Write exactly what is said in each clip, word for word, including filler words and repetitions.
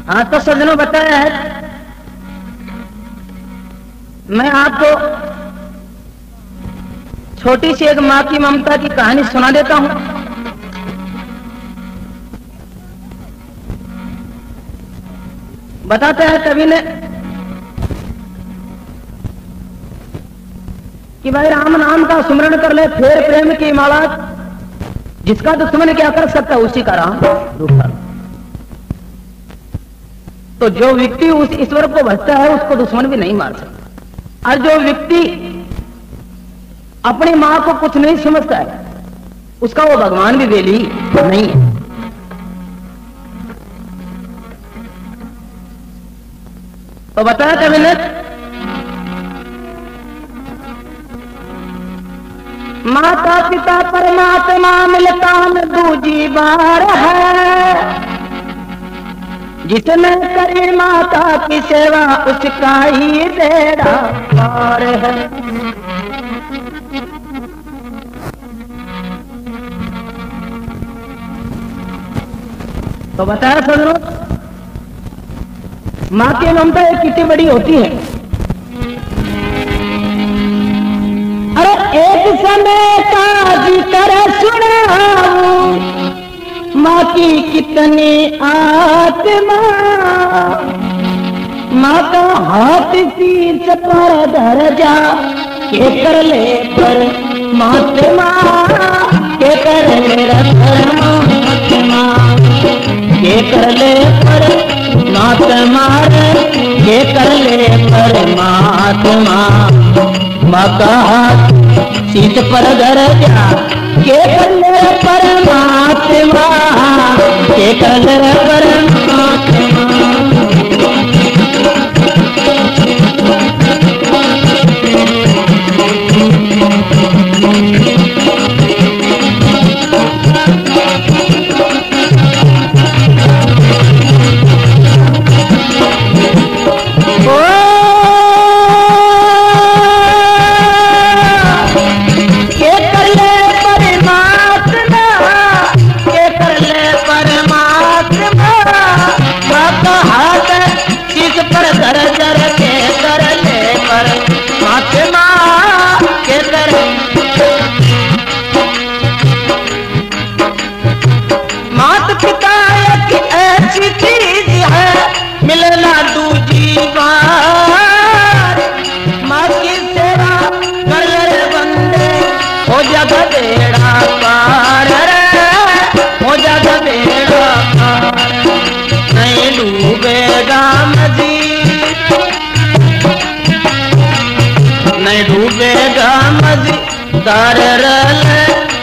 हाँ तो सज्जनों बताया है, मैं आपको छोटी सी एक माँ की ममता की कहानी सुना देता हूं। बताते हैं कवि ने कि भाई राम नाम का सुमरण कर ले, फेर प्रेम की माला, जिसका दुश्मन क्या कर सकता है उसी का राम रूप है। तो जो व्यक्ति उस ईश्वर को भजता है उसको दुश्मन भी नहीं मार सकता, और जो व्यक्ति अपनी मां को कुछ नहीं समझता है उसका वो भगवान भी बेली नहीं है। तो बताया कवि ने, माता पिता परमात्मा मिलता में दूजी बार है, जिसने करी माता की सेवा उसका ही बेड़ा पार है। तो बताया सज्जनों, माँ की ममता एक कितनी बड़ी होती है। अरे एक समय का जिक्र सुनाऊं, माँ की कितनी आत्मा, माँ का हाथ पीठ पर धर जा के कर ले पर महात्मा, के कर ले परमात्मा, के कर ले पर महात्मा, के कर ले परमात्मा। माँ का हाथ शीत पर धर जा के कर ले परमात्मा, के कर ले परमात्मा। दार रले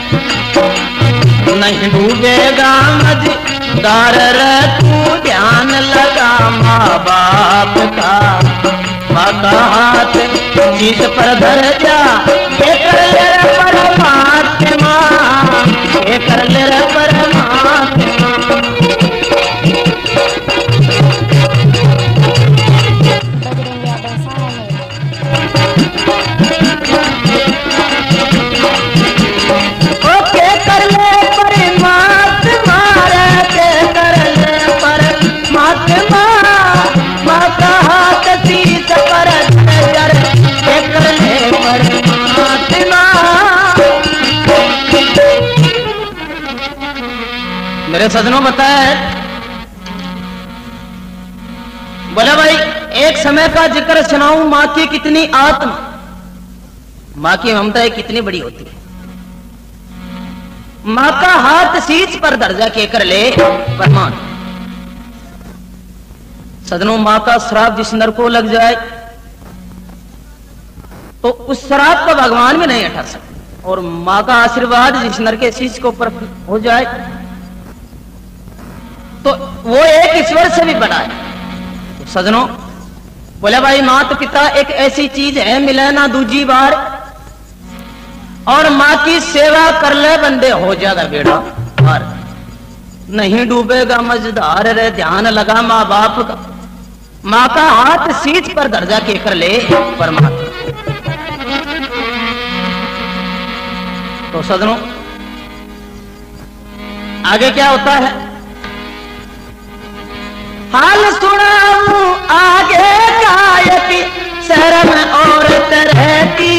नहीं डूबेगा मझदार रे, तू ध्यान लगा माँ बाप का। माँ का हाथ शीश पर धर जा के कर ले परमात्मा, के कर ले परमात्मा। मेरे सज्जनों बताया है, बोला भाई एक समय का जिक्र सुनाऊं, माँ की कितनी आत्मा, माँ की ममता कितनी बड़ी होती है। माँ का हाथ शीश पर दर्जा के कर ले परमात्मा। सज्जनों, माँ का श्राप जिस नर को लग जाए तो उस श्राप को भगवान भी नहीं हटा सकते, और माँ का आशीर्वाद जिस नर के शीश के ऊपर हो जाए तो वो एक ईश्वर से भी बड़ा है। तो सज्जनों बोले भाई माता पिता एक ऐसी चीज है मिले ना दूजी बार, और माँ की सेवा कर ले बंदे हो जाएगा बेड़ा पार, नहीं डूबेगा मझधार रे, ध्यान लगा माँ बाप का। माँ का हाथ शीश पर दर्जा के कर ले परमात्मा। तो सज्जनों आगे क्या होता है, हाल सुनाऊं आगे गायक शहर में औरत रहती,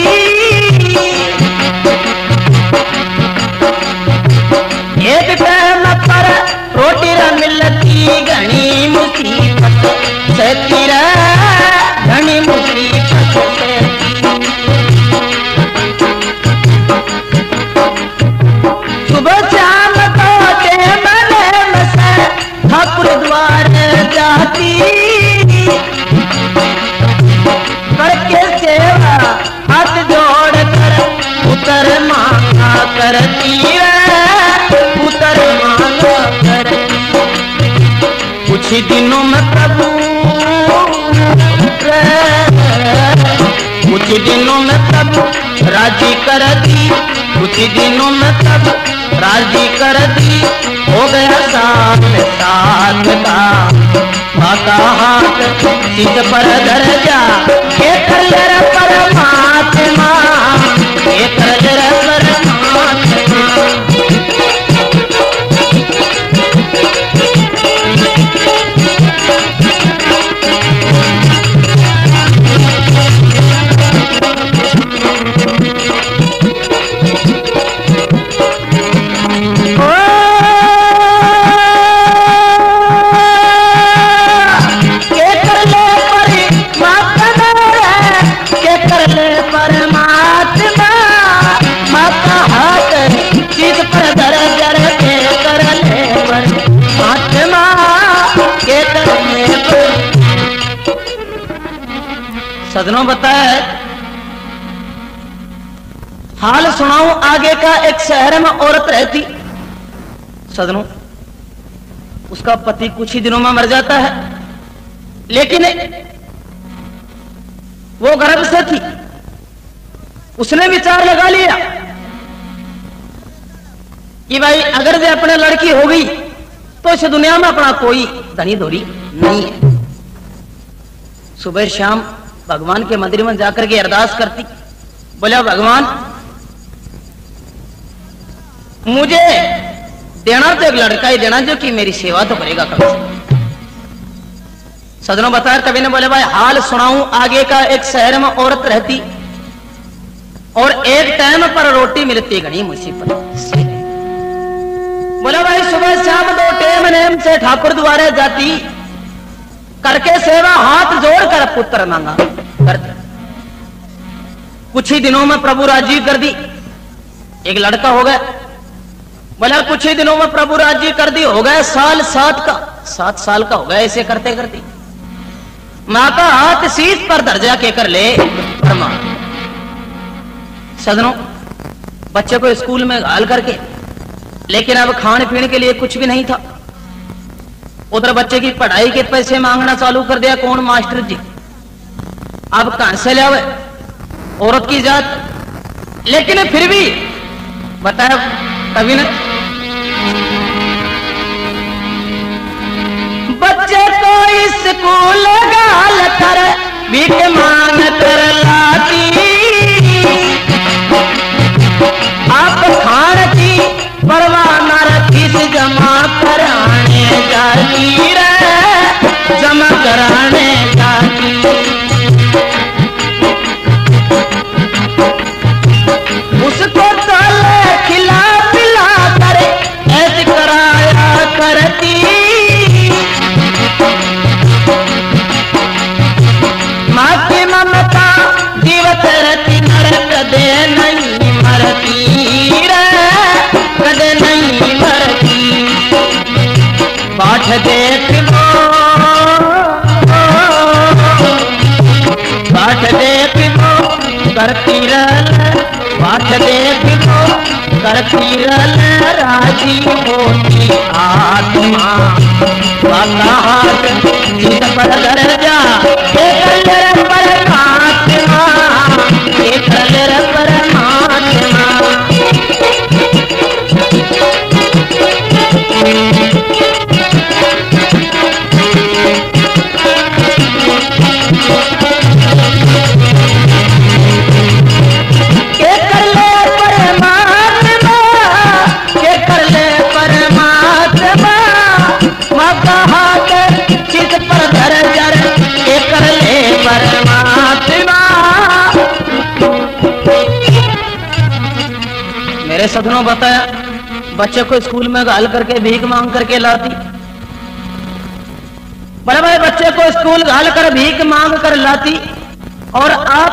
एक टाइम पर रोटी न मिलती घनी मुसीबत सहती रे, घनी मुसीबत सहती। सुबह शाम को टेमल से ठाकुर द्वार जाती, करके सेवा हाथ जोड़ कर उतर मांगा करती है, उतर मांगा करती। कुछ ही दिनों में प्रभु कुछ ही दिनों में प्रभु राजी कर दी, कुछ ही दिनों में प्रभु राजी कर दी। हो गया साथ साथ का बाका हाथ सीध पर धर जा, के कर ले रे परमात्मा, के कर ले रे परमात्मा। सदनों बताया है, हाल सुनाऊं आगे का। एक शहर में औरत रहती, सदनों उसका पति कुछ ही दिनों में मर जाता है, लेकिन वो गर्भ से थी। उसने विचार लगा लिया कि भाई अगर ये अपने लड़की हो गई तो इस दुनिया में अपना कोई धनी धोरी नहीं है। सुबह शाम भगवान के मंदिर में जाकर के अरदास करती, बोला भगवान मुझे देना तो एक लड़का ही देना जो कि मेरी सेवा तो करेगा कम से। सदनों बताया, कवि ने बोले भाई हाल सुनाऊं आगे का। एक शहर में औरत रहती और एक टाइम पर रोटी मिलती घनी मुसीबत से। बोला भाई सुबह शाम दो टाइम नेम से ठाकुर द्वारे जाती, करके सेवा हाथ जोड़कर पुत्र मांगा करते। कुछ ही दिनों में प्रभु राजी कर दी, एक लड़का हो गया। बोला कुछ ही दिनों में प्रभु राजी कर दी, हो गया साल सात का, सात साल का हो गया। ऐसे करते करते मां का हाथ शीश पर दर्जा के कर ले फरमा। सदनों बच्चे को स्कूल में घाल करके, लेकिन अब खाने पीने के लिए कुछ भी नहीं था। उधर बच्चे की पढ़ाई के पैसे मांगना चालू कर दिया। कौन? मास्टर जी। अब कहां से ले आवे? औरत की जात। लेकिन फिर भी बताया कवि ने, बच्चे को स्कूल गाल कर भीख मांग कर लाती, आप खान की परवाह न रखी से जमा कराने जाती रे, जमा कराने जाती। उसको तले खिला पिला कर ऐसे कराया करती, माँ की ममता जीवत रहती नरक दे नहीं मरती रे, कदे नहीं मरती। पाठ देख लो, पाठ देख लो करती रल, पाठ देख लो करती रल, राजी होती आत्मा। बाका हाथ सीध पर धर जा, एक लर परमात्मा, एक लर परमात्मा। मेरे सदनों बताया, बच्चे को स्कूल में घाल करके भीख मांग करके लाती। बड़े भाई बच्चे को स्कूल घाल कर भीख मांग कर लाती, और आप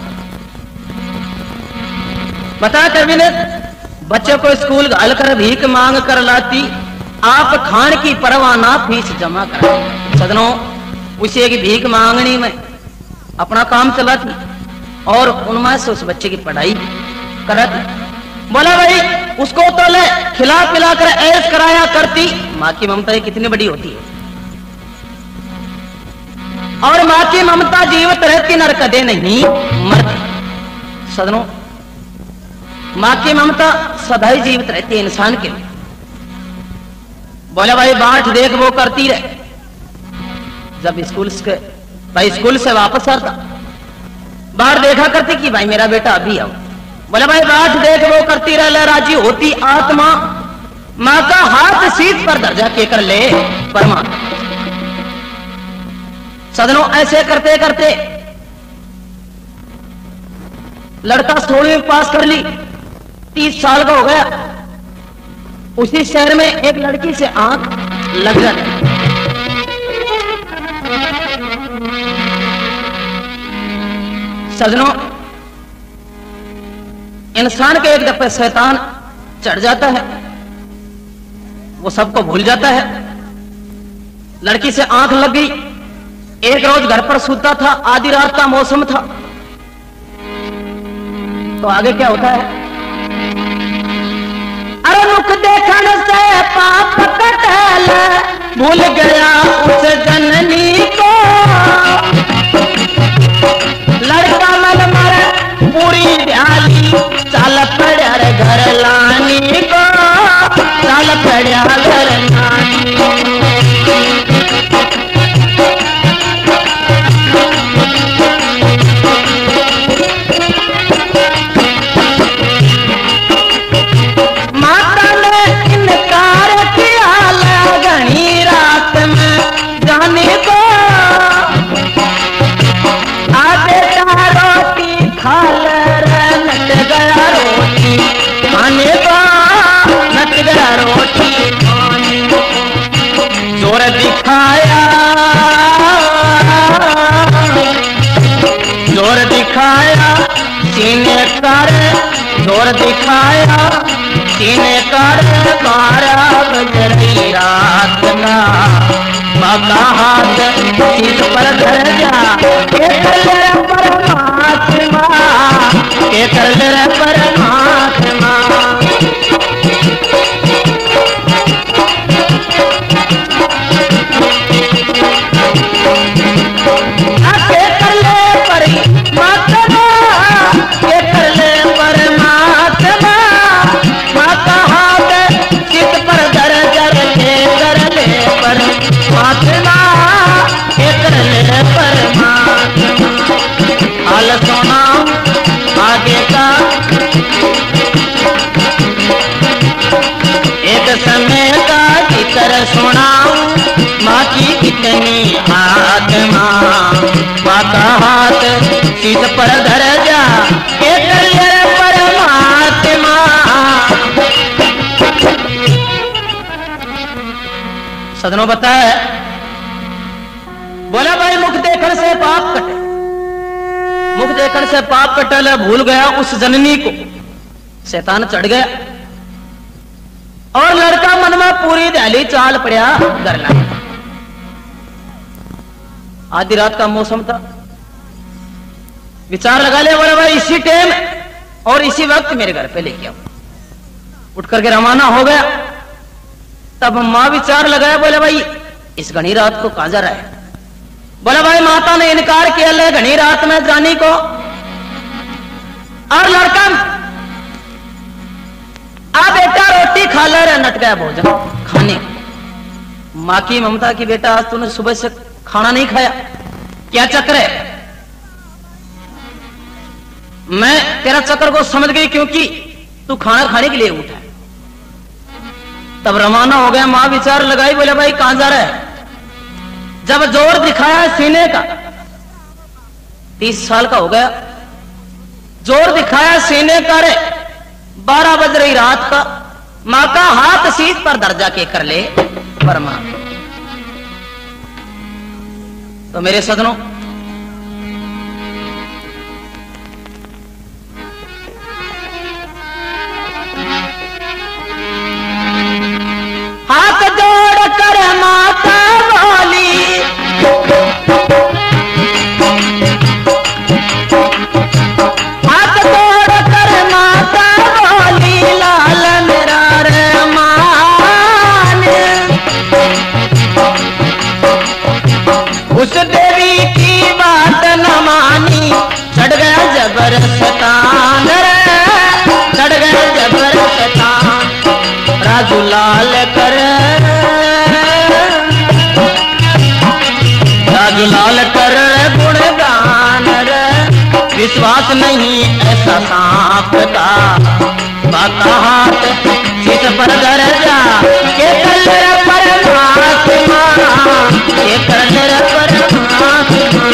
बता कैबिनेट, बच्चे को स्कूल घाल कर भीख मांग कर लाती, आप खान की परवाह ना फीस जमा करा। सदनों, उसे की भीख मांगनी में अपना काम चलाती और उनमें से उस बच्चे की पढ़ाई कराती। बोला भाई उसको तो ले खिला पिला कर ऐश कराया करती। माँ की ममता कितनी बड़ी होती है, और माँ की ममता जीवित रहती नर कदे नहीं मरती। सदनों, माँ की ममता सदा ही जीवित रहती है इंसान के लिए। बोले भाई बाट देख वो करती रहे। जब स्कूल से भाई स्कूल से वापस आता, बाहर देखा करती कि भाई मेरा बेटा अभी आओ। बोले भाई बाट देख वो करती रहे, राजी होती आत्मा, माँ का हाथ सीट पर दर्जा के कर ले परमात्मा। सदनों, ऐसे करते करते लड़का सोलहवीं पास कर ली, तीस साल का हो गया। उसी शहर में एक लड़की से आंख लग जाती। सजनों, इंसान के एक दफे शैतान चढ़ जाता है, वो सबको भूल जाता है। लड़की से आंख लग गई। एक रोज घर पर सूता था, आधी रात का मौसम था। तो आगे क्या होता है? अरे मुख देखने से पाप कटल, भूल गया उस जननी को। लड़का मन मर पूरी ध्याली, चाल पड़ा रे घर लानी को, चाल पड़ा घर लानी। माता ने इनकार किया घनी रात में जाने को। आ बेटा रोटी खा ले, नट गया रोटी खाने को, नट गया रोटी खाने को। जोर दिखाया, जोर दिखाया सीने कर, जोर दिखाया सीने कर। बारह बज रही रात ना, बाका हाथ सीट पर धर जा, के कर ले परमात्मा, के कर ले परमात्मा। के कर ले परमात्मा, के कर ले परमात्मा। माँ का हाथ चित पर दर जर के कर ले परमात्मा, के कर ले परमात्मा। हाल सुनाऊं आगे का, एक समय का जिक्र सुनाऊं, माँ की कितनी आत्मा। माँ का हाथ चित पर धर जा, के कर ले परमात्मा। सदनों बताया, बोला भाई मुख देखने से पाप कटे, मुख देखने से पाप कटल। भूल गया उस जननी को, शैतान चढ़ गया, और लड़का मन में पूरी दहली चाल पड़ा घर लाने। आधी रात का मौसम था। विचार लगा ले, बोला भाई इसी टाइम और इसी वक्त मेरे घर पे लेके आओ। उठ करके रवाना हो गया। तब माँ विचार लगाया, बोले भाई इस घनी रात को कहां जा रहा है? बोला भाई माता ने इनकार किया ले घनी रात में जाने को। और लड़का आ बेटा रोटी खा ले रे, नट गया भोजन खाने। माँ की ममता की बेटा आज तूने सुबह से खाना नहीं खाया, क्या चक्कर है? मैं तेरा चक्कर को समझ गई, क्योंकि तू खाना खाने के लिए उठा है। तब रवाना हो गया। मां विचार लगाई, बोले भाई कहां जा रहा है? जब जोर दिखाया सीने का, तीस साल का हो गया, जोर दिखाया सीने का रे, बारह बज रही रात का, माँ का हाथ सीध पर दर्जा के कर ले फरमा। तो मेरे सदनों, हाथ जोड़ कर माता बोली, हाथ जोड़ कर माता बोली, लाल मेरा रहमान। उस देवी की बात न मानी, चढ़ गया जबर शैतान रे, चढ़ गया जबर शैतान। राजू लाल कर, राजू लाल कर गुणगान रे, विश्वास नहीं ऐसा सांप का, बाका हाथ सीत पर दर्जा के कर परमात्मा, के कर परमात्मा।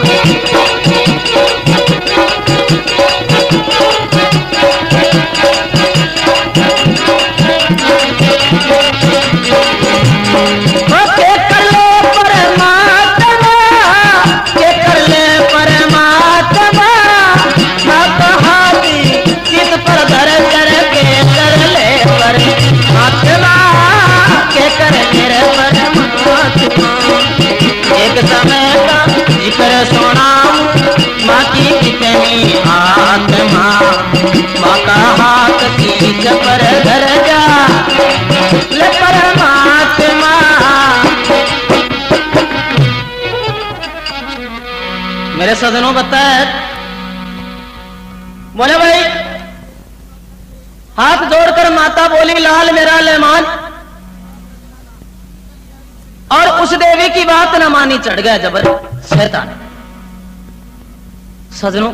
एक समय का जिक्र सोना, माँ की कितनी आत्मा, माँ का हाथ सीध पर धर जा ले परमात्मा। मेरे सदनों बताए, बोले भाई हाथ जोड़कर माता बोली, लाल मेरा लेमान। और उस देवी की बात न मानी, चढ़ गया जबर शैतान। सजनों,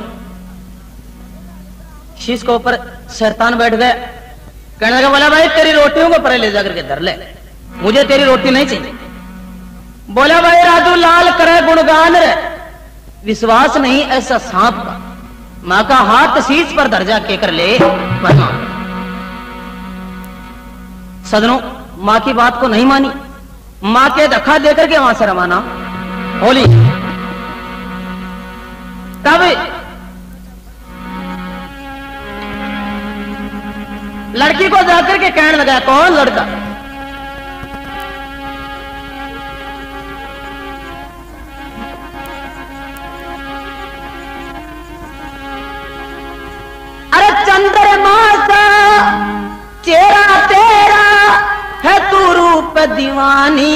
शीश के ऊपर शैतान बैठ गया, कहने लगा, बोला भाई तेरी रोटियों को परे ले जाकर के धर ले, मुझे तेरी रोटी नहीं चाहिए। बोला भाई राजू लाल करे गुणगान रे, विश्वास नहीं ऐसा सांप का, मां का हाथ शीश पर दर्जा के कर ले फरमा। सजनों, मां की बात को नहीं मानी, मां के धक्का देकर के वहां से रवाना होली। तब लड़की को जाकर के कहने लगा, कौन लड़का? अरे चंद्रमा सा चेहरा तेरा है, तू रूप दीवानी,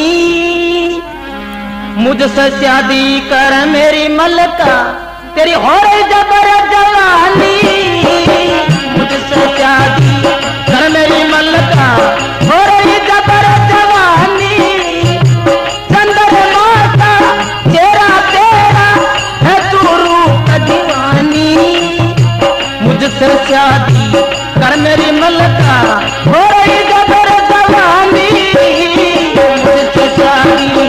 मुझसे शादी कर मेरी मलका, तेरी हो रही जबर जवानी, मुझसे शादी कर मेरी मलका, हो रही जबर जवानी। चंद्रमा सा चेहरा तेरा है, तू रूप दीवानी, मुझसे शादी कर मेरी मलका, हो रही जबर जवानी, मुझसे शादी।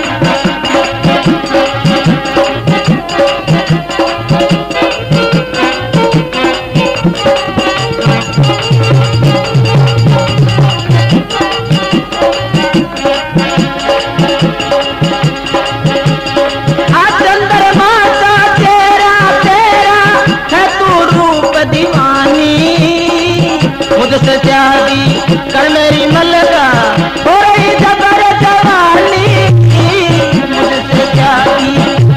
मुझसे शादी कर मेरी मलका, हो रही जबर जवानी, मुझसे शादी।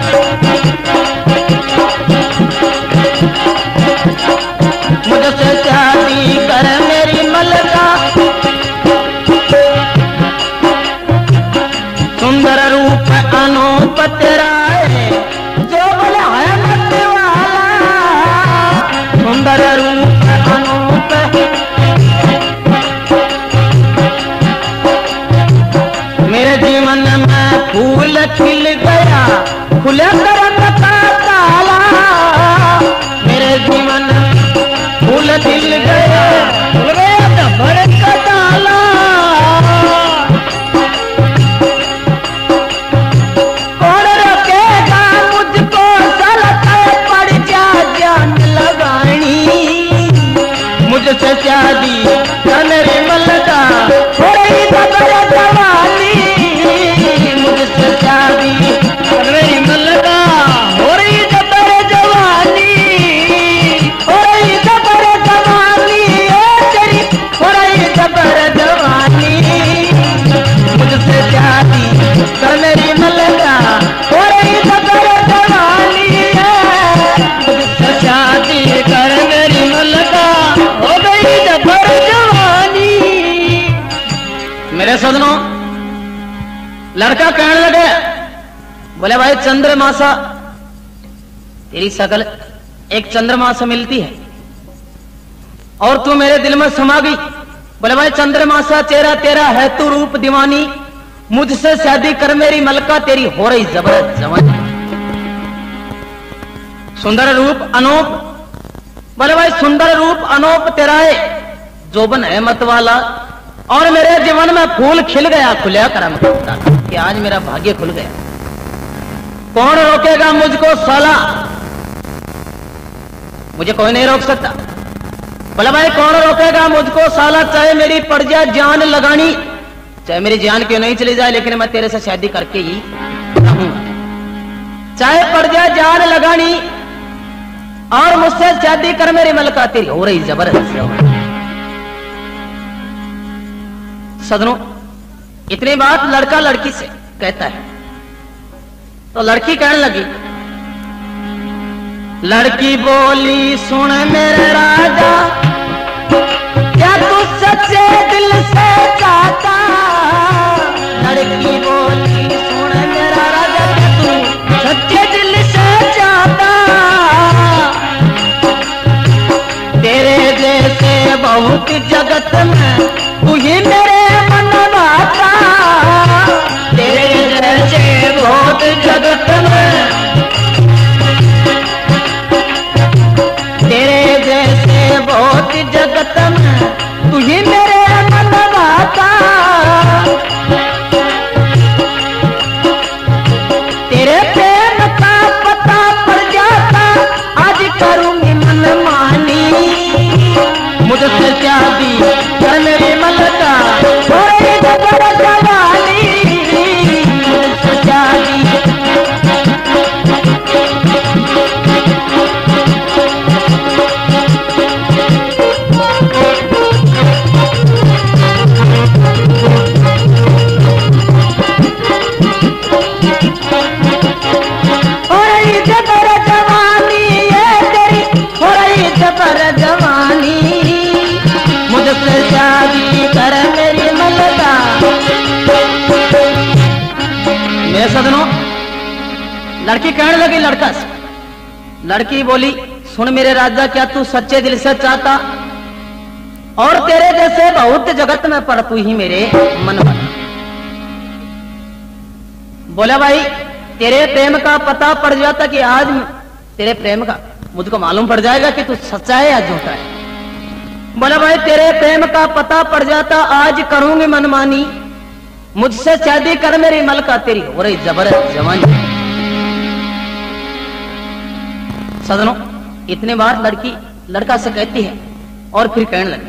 मुझसे शादी कर मेरी मलका, सुंदर रूप अनूप तेरा है, जो बोला है मत वाला, सुंदर रूप अनूप फूल खिल गया, खुले करम का ताला, मेरे जीवन फूल खिल गया, खुल गया जबर का ताला। कौन रोकेगा मुझको, सलता पड़ जा जान लगानी, मुझसे लड़का कहने लगे, बोले भाई चंद्रमासा, तेरी शकल एक चंद्रमा से मिलती है और तू मेरे दिल में समा गई। बोले भाई चंद्रमासा चेहरा तेरा है तू रूप दीवानी, मुझसे शादी कर मेरी मलका, तेरी हो रही जबरदस्त जवानी। सुंदर रूप अनूप, बोले भाई सुंदर रूप अनूप तेरा है, जोबन है मत वाला, और मेरे जीवन में फूल खिल गया, खुलिया करम कि आज मेरा भाग्य खुल गया। कौन रोकेगा मुझको साला, मुझे कोई नहीं रोक सकता। बोला भाई कौन रोकेगा मुझको साला, चाहे मेरी पड़ जाए जान लगानी, चाहे मेरी जान क्यों नहीं चली जाए, लेकिन मैं तेरे से शादी करके ही रहूंगा। चाहे पड़ जाए जान लगानी और मुझसे शादी कर मेरी मलका, तेरी हो रही जबरदस्त। सदनों, इतनी बात लड़का लड़की से कहता है तो लड़की कहने लगी, लड़की बोली सुन मेरे राजा, क्या तू सच्चे दिल से चाहता। लड़की बोली सुन मेरा राजा, क्या तू सच्चे दिल से चाहता। तेरे जैसे बहुत जगत में तू ही मेरे मन भाता। तेरे जैसे बहुत जगत में, तेरे जैसे बहुत जगत में तू ही मेरे मन भाता। तेरे प्रेम का पता पड़ जाता, आज करूंगी मन मानी, मुझसे शादी कर मेरी मलका, थोड़ी जबर जवानी, मुझसे शादी। सदनों, लड़की कहने लगी लड़का से, लड़की बोली सुन मेरे राजा, क्या तू सच्चे दिल से चाहता, और तेरे जैसे बहुत जगत में पर तू ही मेरे मन में। बोला भाई तेरे प्रेम का पता पड़ जाता कि आज तेरे प्रेम का मुझको मालूम पड़ जाएगा कि तू सच्चा है या झूठा है। बोला भाई तेरे प्रेम का पता पड़ जाता, आज करूंगी मनमानी, मुझसे शादी कर मेरी मलका, तेरी हो रही जबरदस्त जवानी। सदनों, इतने बार लड़की लड़का से कहती है और फिर कहने लगी,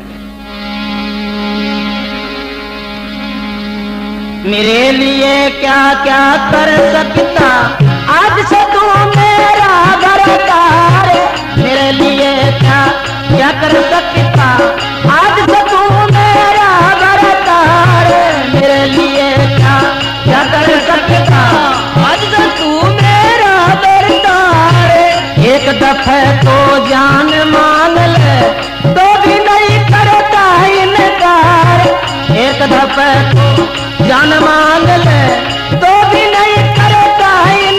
मेरे लिए क्या क्या कर सकता, आज से तू मेरा बरदार। मेरे लिए क्या क्या कर सकता, आज से तू मेरा बरदार। मेरे लिए क्या क्या कर सकता, आज से तू मेरा बरदार। एक दफे तो जान मान ले, तो भी नहीं करता इनकार। एक दफे तो जान मान ले, तो भी नहीं करता इनकार।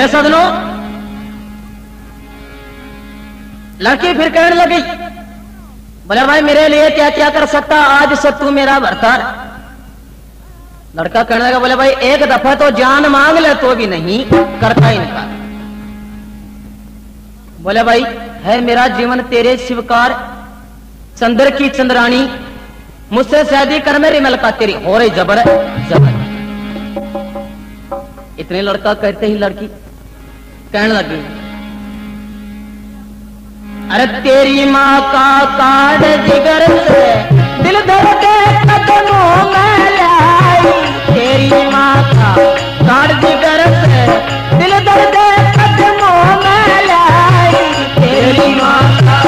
मेरे सजनों, लड़की फिर कहने लगी, बोले भाई मेरे लिए क्या क्या कर सकता, आज से तू मेरा भरतार। लड़का कहने लगा, बोले भाई एक दफा तो जान मांग ले तो भी नहीं करता इनकार। बोले भाई है मेरा जीवन तेरे शिवकार, चंद्र की चंद्रानी, मुझसे शादी कर मेरी मलका तेरी हो रही जबर जबर। इतने लड़का कहते ही लड़की कहने लगी, अरे तेरी माँ का कार्ड जिगर से दिल धड़के कदमों में लाई, तेरी माँ का कार्ड जिगर से दिल धड़के कदमों में लाई, तेरी माँ का।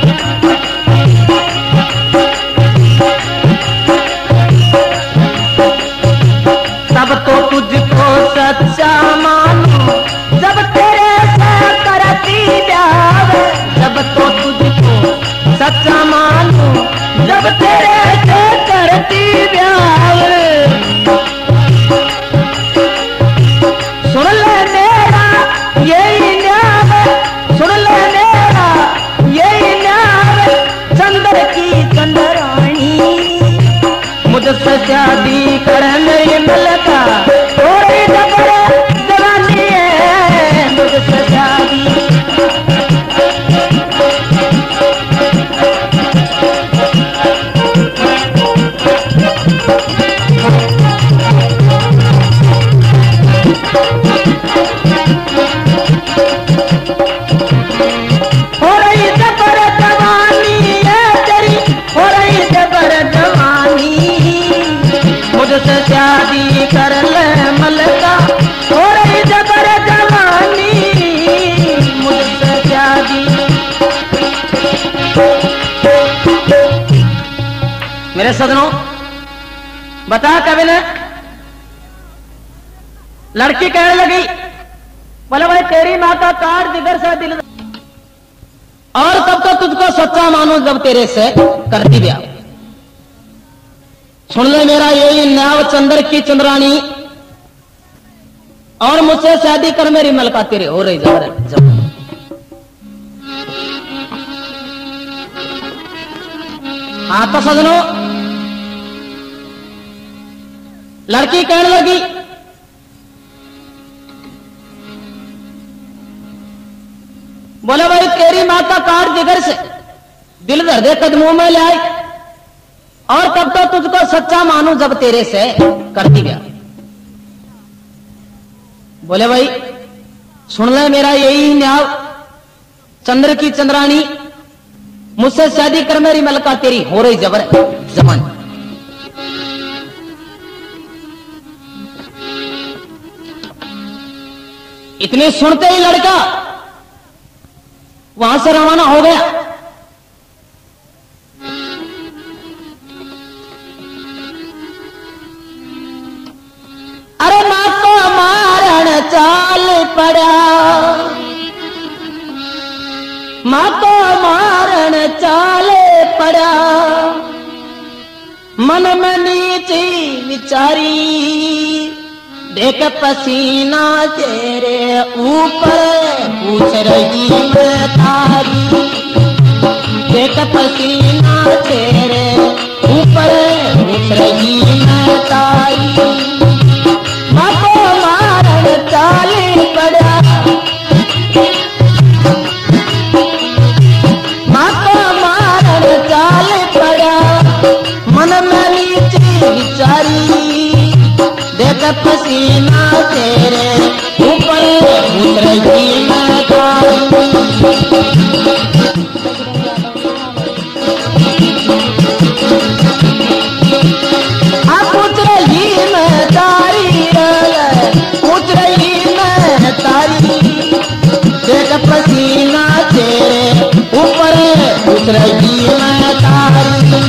तब तो तुझको सच्चा मानू जब तेरे से करती प्यार, जब तो तुझको सच्चा मानू जब तेरे से करती प्यार। सुन ले मेरा यही न्याय, सुन ले मेरा यही न्याय, चंद्र की चंद्राणी, मुझसे शादी करने मलका थोड़ी जबर जवानी है, मुझसे शादी। हो रही जबर जवानी है तेरी, हो रही जबर जवानी, मुझसे शादी कर ले मलका, हो रही जबर जवानी, मुझसे शादी। मेरे सजनों, बता कभी ने लड़की कहने लगी, बोले भाई तेरी माँ का कार जिगर से दिल, और तब तो तुझको सच्चा मानो जब तेरे से करती ब्याह। सुन ले मेरा यही न्याव, चंद्र की चंद्रानी, और मुझसे शादी कर मेरी मलका तेरे हो रही जबर जबर। हाँ तो सजनों, लड़की कहने लगी, बोले भाई तेरी माँ का कार जिगर से दिल धर दे कदमों में ले आई, और तब तो तुझको सच्चा मानू जब तेरे से करती गया। बोले भाई सुन ले मेरा यही न्याय, चंद्र की चंद्रानी, मुझसे शादी कर मेरी मलका तेरी हो रही जबर जमान। इतने सुनते ही लड़का वहां से रवाना हो गया। अरे मां को मारण चाल पड़ा, मां को मारण चाल पड़ा, मन में नीची विचारी, देख पसीना तेरे ऊपर पूछ रही मैं तारी, देख पसीना तेरे ऊपर पूछ रही मैं तारी। मां को मारण चाल पड़ा, मां को मारण चाल पड़ा, मन में नीची विचारी, देख पसीना तेरे ऊपर पूछ रही मैं तारी। हाँ पूछ रही मैं तारी, पूछ रही मैं तारी, देख पसीना तेरे ऊपर पूछ रही मैं तारी।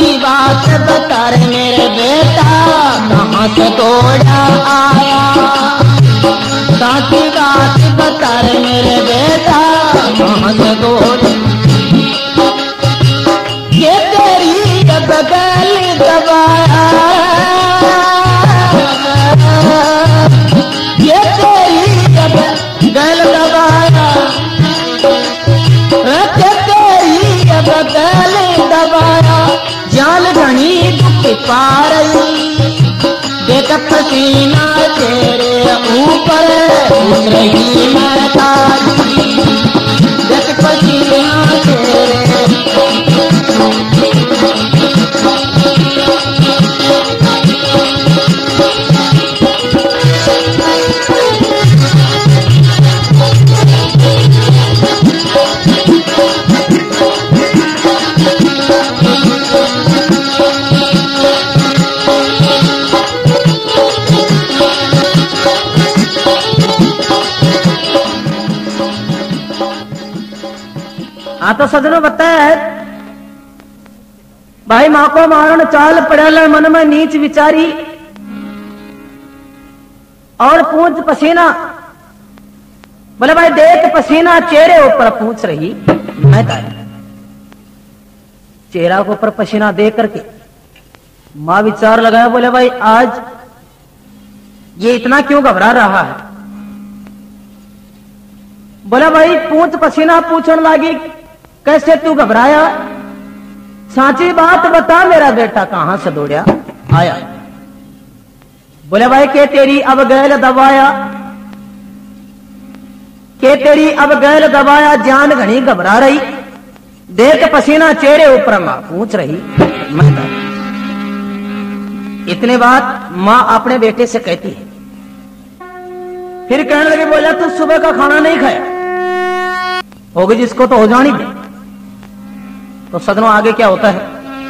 साची बात बता रे मेरे बेटा कहाँ से दौड़ा आया, साची बात बता रे मेरे बेटा कहाँ से दौड़ा, ये तेरी बगल दबाया, ये तेरी बगल दबाया, ये तेरी बगल दबाया, जाल घनी दुख पारई, देख पसीना तेरे ऊपर उतर रही मैं तारी, देख पसीना तेरे हाँ तो सजनों बताया है भाई माँ को मारण चाल पड़ेला मन में नीच विचारी और पूंछ पसीना, बोले भाई देख पसीना चेहरे ऊपर पूछ रही मैं तारी, चेहरा के ऊपर पसीना देख करके माँ विचार लगाया, बोले भाई आज ये इतना क्यों घबरा रहा है, बोला भाई पूंछ पसीना पूछने लगी कैसे तू घबराया, साची बात बता मेरा बेटा कहां से दौड़ा आया, बोले भाई के तेरी अब गैल दबाया, के तेरी अब गैल दबाया, जान घनी घबरा रही, देख पसीना चेहरे ऊपर मां पूछ रही मैं था। इतने बात मां अपने बेटे से कहती है, फिर कहने लगे बोला तू सुबह का खाना नहीं खाया, होगी जिसको तो हो जानी दे। तो सदनों आगे क्या होता है,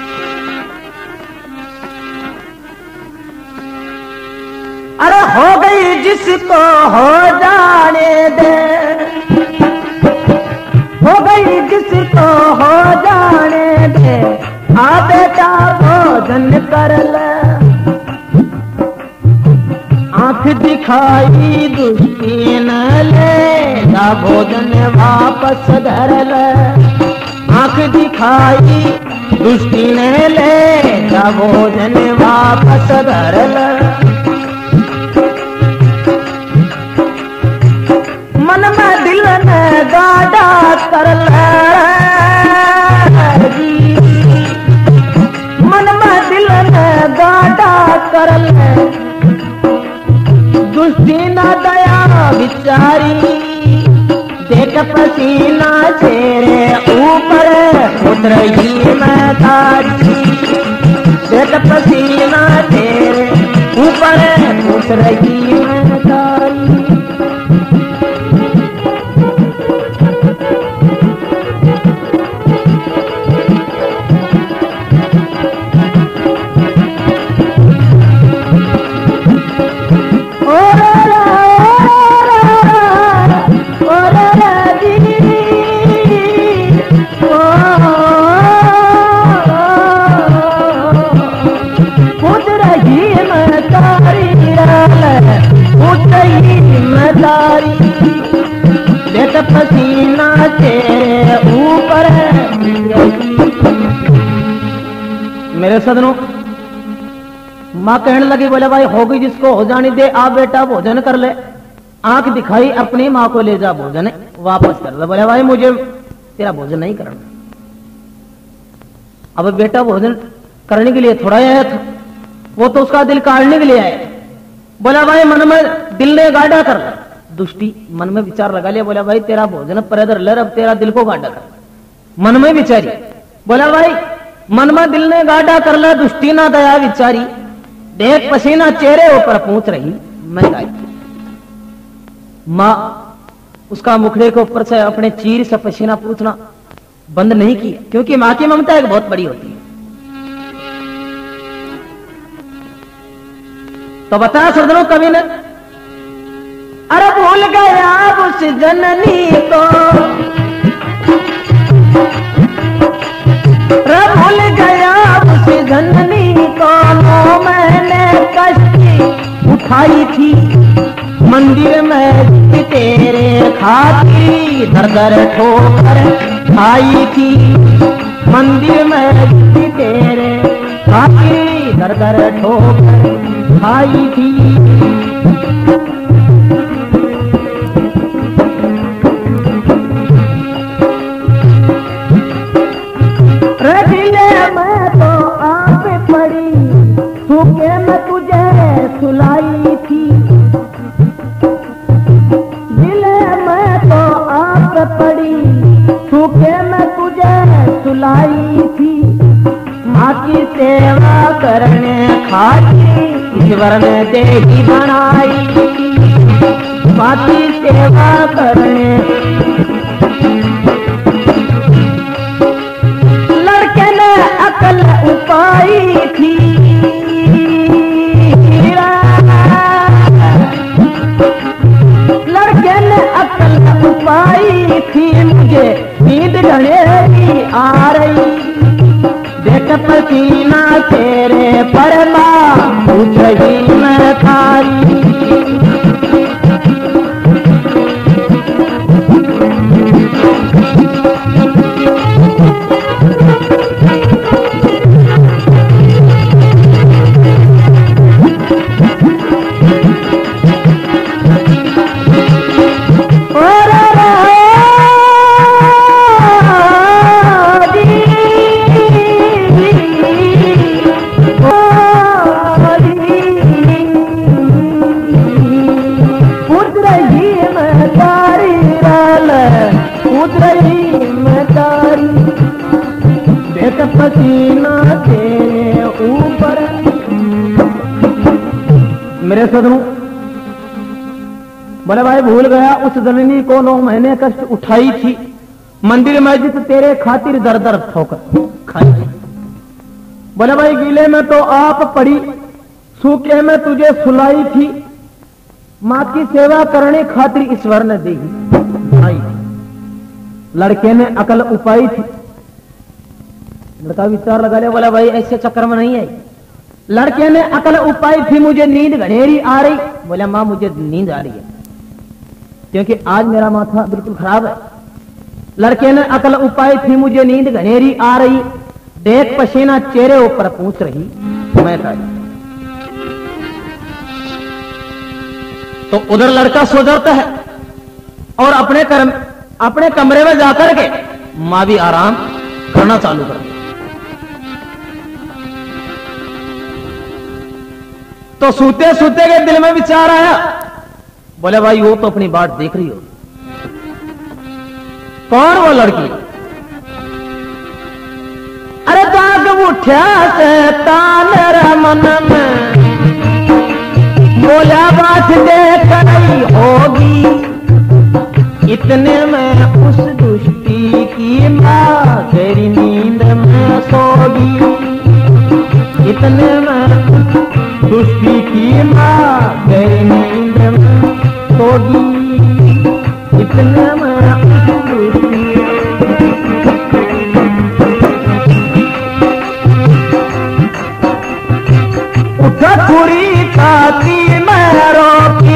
अरे हो गई जिसको हो जाने दे, हो गई जिसको हो जाने दे, आ बेटा भोजन कर ले, आंख दिखाई दुष्टी न ले, जा भोजन वापस धर ले, आंख दिखाई दृष्टि ने ले, जा भोजन वापस धर ले, मन में दिल ने गाढ़ा कर ले, मन में दिल ने गाढ़ा कर ले, दृष्टि न दया विचारी, देख पसीना चेहरे ऊपर उतर रही मैं तारी, देख पसीना चेहरे ऊपर उतर रही मैं तारी। देख पसीना तेरे ऊपर। मेरे सदनों माँ कहने लगी बोले भाई होगी जिसको हो जाने दे, आ बेटा भोजन कर ले, आंख दिखाई अपनी माँ को ले जा भोजन वापस कर ले। बोले भाई मुझे तेरा भोजन नहीं करना। अब बेटा भोजन करने के लिए थोड़ा आया था, वो तो उसका दिल काटने के लिए आया। बोला भाई मन में दिल ने गाढ़ा कर ले, दुष्टि मन में विचार लगा लिया। बोला भाई तेरा भोजन पर ले, अब तेरा दिल को गाढ़ा कर, मन में विचारी। बोला भाई मन में दिल ने गाढ़ा कर ले, दुष्टि ना दया विचारी, देख पसीना चेहरे ऊपर पूछ रही मैं गाय। मां उसका मुखड़े के ऊपर से अपने चीर से पसीना पूछना बंद नहीं किया, क्योंकि मां की ममता एक बहुत बड़ी होती है। तो बताया सदनों कवि ने, अरे भूल गया उस जननी को, अरे भूल गया उस उठाई थी मंदिर में तेरे खातिर दर दर ठोकर खाई थी मंदिर में तेरे खातिर दर दर ठोकर खाई थी। रजिले में तो आप पड़ी सूखे में तुझे सुलाई थी दिले में तो आप पड़ी सूखे में तुझे सुलाई थी माँ की सेवा करने खातिर ईश्वर ने देही बनाई माँ की सेवा करने लड़के ने अकल उपाई थी लड़के ने अकल उपाई थी मुझे नींद घनेरी आ रही देख पसीना तेरे परमा पूछ रही मैं थारी पसीना तेरे ऊपर। मेरे सदनों बोले भाई भूल गया उस जननी को नौ महीने कष्ट उठाई थी मंदिर मस्जिद तेरे खातिर दर दर ठोकर खाई थी। बोले भाई गीले में तो आप पड़ी सूखे में तुझे सुलाई थी माँ की सेवा करने खातिर ईश्वर ने दी भाई। लड़के ने अकल उपाई थी लड़का विचार लगा ले बोला भाई ऐसे चक्कर में नहीं आई। लड़के ने अकल उपाई थी मुझे नींद घनेरी आ रही बोला माँ मुझे नींद आ रही है क्योंकि आज मेरा माथा बिल्कुल खराब है। लड़के ने अकल उपाई थी मुझे नींद घनेरी आ रही देख पसीना चेहरे ऊपर पूछ रही मैं था। तो उधर लड़का सो जाता है और अपने कर्म अपने कमरे में जाकर के मां भी आराम करना चालू कर। तो सूते सूते के दिल में विचार आया बोले भाई वो तो अपनी बात देख रही हो कौन वो लड़की। अरे जाग उठा शैतान मन में बोला बात देख रही होगी इतने में उस दुष्टी की मां तेरी नींद में सोगी। इतने में दुष्टी की मां तेरी नींद में सोगी। इतने में दुष्टी उठा छुरी खाती मैं रोकी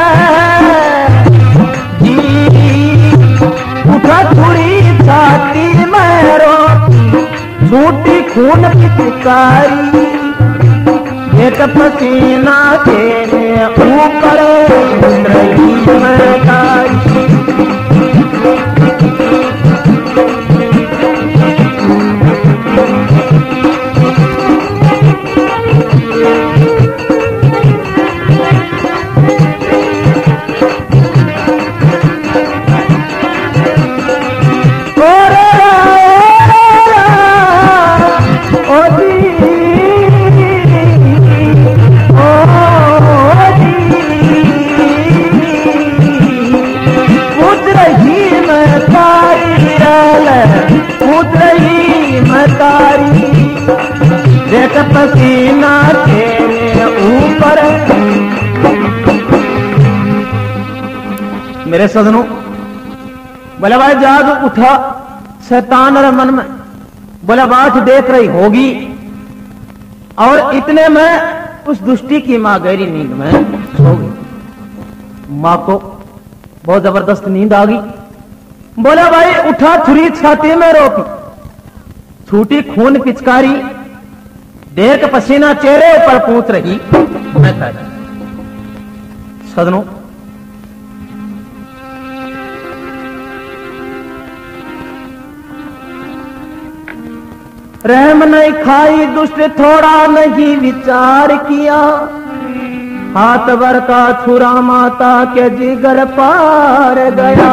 जी उठा छुरी छाती मैं रोकी झूठी खून की पुकारी एक पसीना तेरे ऊपर रही मैं कारी। पसीना तेरे ऊपर। मेरे सजनों बोले भाई जाग उठा शैतान और मन में बोले बात देख रही होगी और इतने में उस दुष्टी की मां गहरी नींद में सो गई। मां को बहुत जबरदस्त नींद आ गई। बोला भाई उठा, छुरी छाती में रोकी, छूटी खून पिचकारी, देर का पसीना चेहरे ऊपर पूछ रही मैं सदनों रहम नहीं खाई, दुष्ट थोड़ा नहीं विचार किया, हाथ भर का छुरा माता के जिगर पार गया।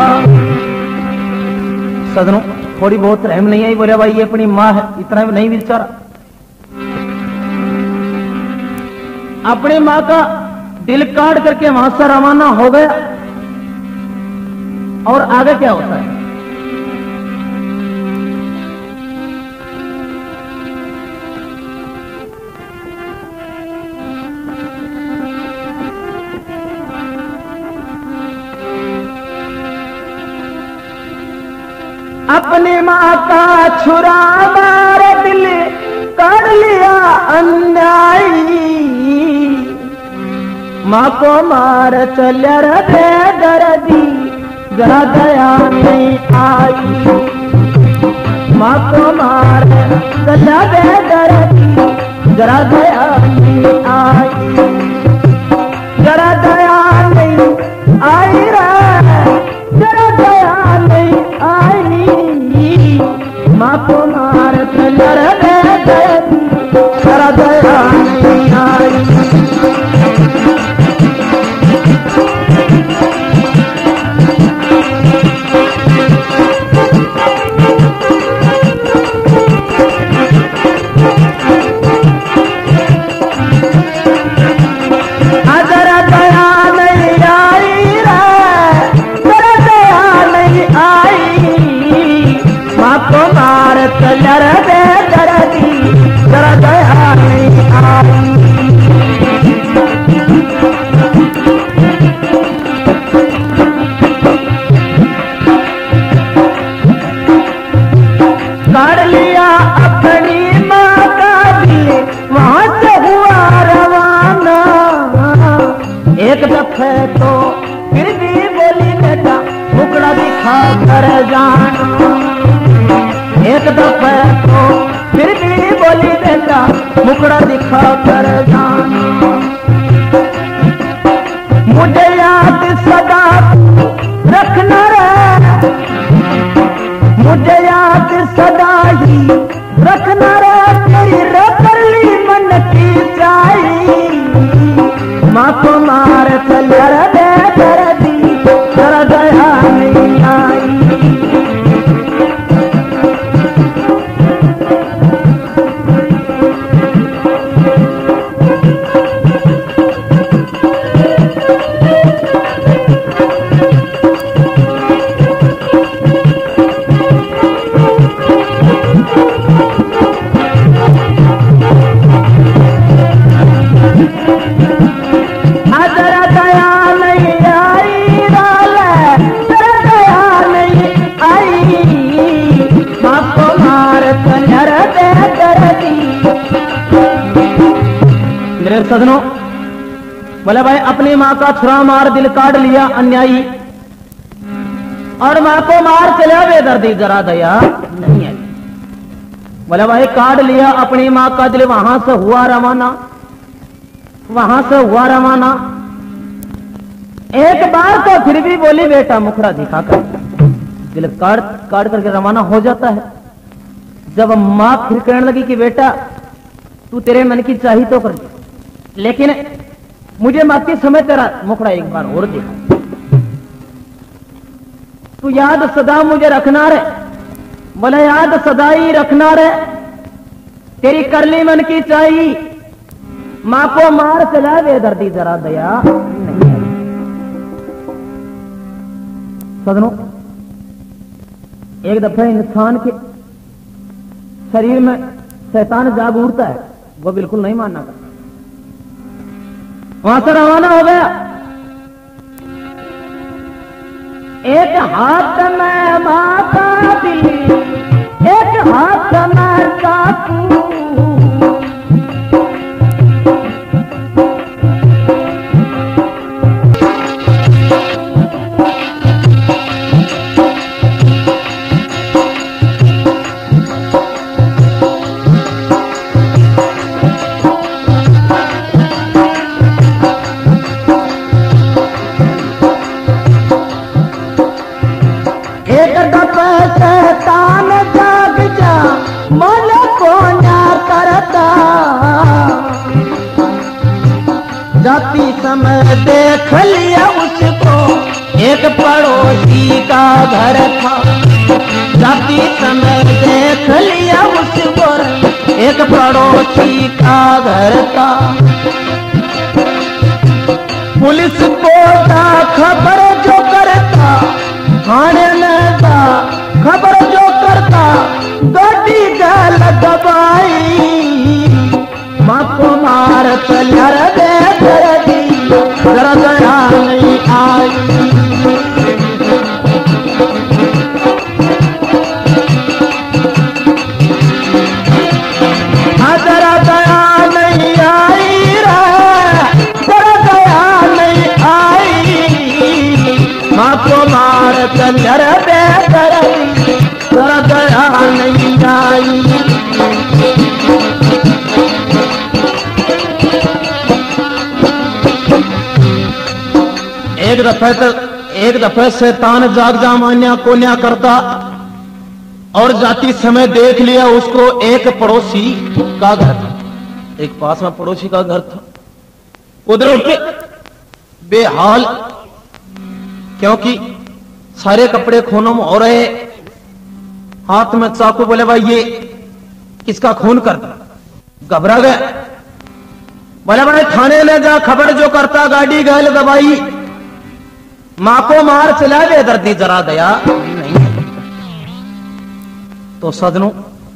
सदनों थोड़ी बहुत रहम नहीं आई। बोले भाई ये अपनी माँ है, इतना नहीं विचारा। अपनी माँ का दिल काट करके वहां से रवाना हो गया। और आगे क्या होता है अपनी माँ का छुरा मारे दिल कर लिया अन्यायी, माँ को मार चलिया रे दर्दी जरा दया नहीं आई, माँ को मार चलिया रे दर्दी जरा दया नहीं आई, जरा दया नहीं आई रे, जरा दया नहीं आई, माँ को मार चलिया रे दर्दी जरा दया नहीं आई। एक दफे तो फिर भी बोली बेटा मुकड़ा दिखा कर जाना, एक दफे तो फिर भी बोली बेटा मुकड़ा दिखा कर जाना, मुझे याद सदा रखना रे, मुझे याद सदा ही रखना रे, तेरी रखली मन की चाहिए, माँ को मार चलिया रे दर्दी जरा दया नहीं आई। सदनों बोले भाई अपनी माँ का छुरा मार दिल काट लिया अन्यायी, और माँ को मार चला बेदर्दी जरा दया नहीं आई। बोले भाई काट लिया अपनी माँ का दिल, वहां से हुआ रवाना, वहां से हुआ रवाना। एक बार तो फिर भी बोली बेटा मुखड़ा दिखाकर, दिल काट काट करके रवाना हो जाता है। जब माँ फिर कहने लगी कि बेटा तू तेरे मन की चाही तो कर, लेकिन मुझे मारते समय तेरा मुखड़ा एक बार और देखा, तू याद सदा मुझे रखना रे। बोले याद सदा ही रखना रे, तेरी करली मन की चाहिए, माँ को मार चला बेदर्दी जरा दया नहीं आई। सदनों एक दफे इंसान के शरीर में शैतान जाग उठता है, वो बिल्कुल नहीं मानना करता। वहां से रवाना हो गया, एक हाथ में माँ का दिल, एक हाथ में चाकू, जाती समय देख लिया उसको एक पड़ोसी का घर था। जाती समय देख लिया उसको एक पड़ोसी का घर था। पुलिस को था खबर जो करता, थाने में था खबर जो करता, गाड़ी गल दबाई। माँ को मार चलर दे दर्दी, जरा दया नहीं आई। जरा दया नहीं आई रे, जरा दया नहीं आई। माँ को मार चलर दे दर्दी, जरा दया नहीं आई। एक दफे एक दफे शैतान जाग जा मान्या को न्या करता और जाती समय देख लिया उसको एक पड़ोसी का घर था। एक पास में पड़ोसी का घर था। उधर उठ बेहाल, क्योंकि सारे कपड़े खूनों में हो रहे, हाथ में चाकू। बोले भाई ये किसका खून करता? घबरा गया। बोले भाई थाने ले जा, खबर जो करता, गाड़ी गैल दबाई। मां को मार चला दे दर्दी, जरा दया नहीं। तो सदनों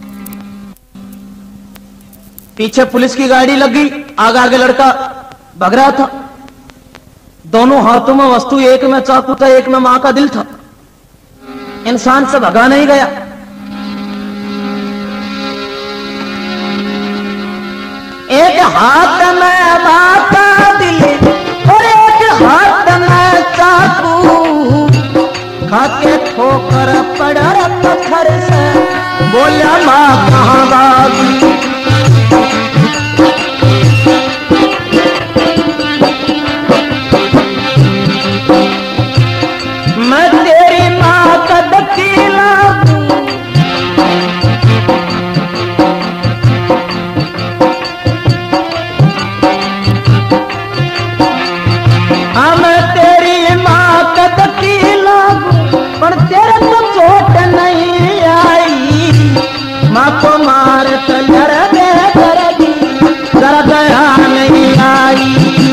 पीछे पुलिस की गाड़ी लगी, आगे आगे लड़का भग रहा था। दोनों हाथों में वस्तु, एक में चाकू था, एक में मां का दिल था। इंसान से भगा नहीं गया। एक हाथ में मां का दिल और एक हाथ में चाकू, खाके ठोकर पड़ा पत्थर से, बोला मां कहां भागी। मैं तेरी मां का दकीला हूं, मैं तेरी मां का दकीला हूं, पर तेरे तो चोट नहीं आई। मां को मार चलर दे दर्दी, जरा दया नहीं आई।